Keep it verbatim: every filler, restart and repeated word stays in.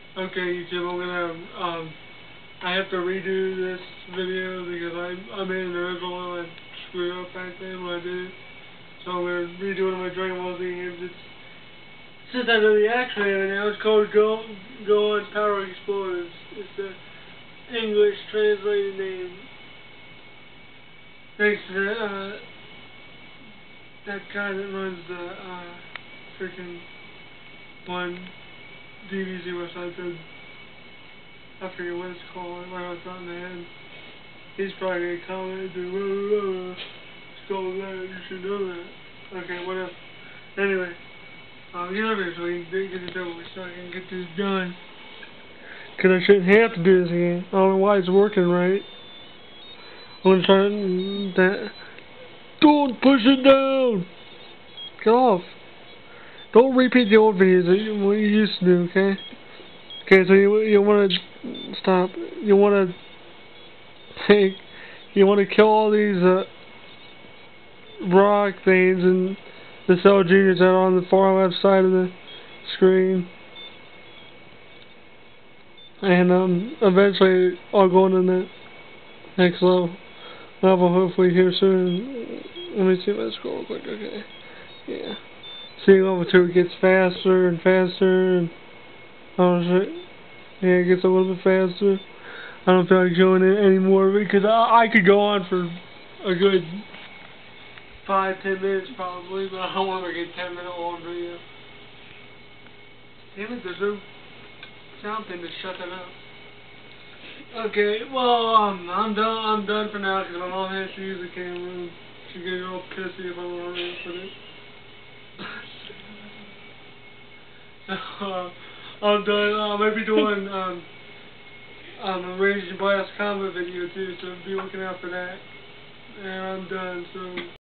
Okay, YouTube, I'm gonna, um, I have to redo this video because I, I made an original one and I screwed up back then when I did it. So I'm gonna redo one of my Dragon Ball Z games. It's, since I know the actual name now, it's called Go, Go on Power Explorers. It's the English translated name. Thanks to that, uh, that guy that runs the, uh, freaking one D B Z website, the, I forget what it's called, right off the top of my head. He's probably gonna comment and do, blah, blah, blah. It's called that, you should know that. Okay, whatever. Anyway, I'll get over here so we can get this over with so I can get this done. Because I shouldn't have to do this again. I don't know why it's working right. I'm gonna try that. Don't push it down! Get off. Don't repeat the old videos that you, what you used to do, okay? Okay, so you you want to stop. You want to take. You want to kill all these uh, rock things and the Cell Juniors that are on the far left side of the screen. And um, eventually I'll go into the next level. Level hopefully here soon. Let me see if I scroll real quick. Okay, yeah. Seeing level two, it gets faster and faster, and oh shit, yeah, it gets a little bit faster. I don't feel like showing it anymore because I, I could go on for a good five, ten minutes probably, but I don't want to get ten minute long video. Damn it, there's no sound thing to shut that up. Okay, well, um, I'm done. I'm done for now because my mom has to use the camera. She's getting all pissy if I want to put it. So, uh, I'm done. Uh, I might be doing um, um, a Rage and Blast combo video too, so be looking out for that. And I'm done. So.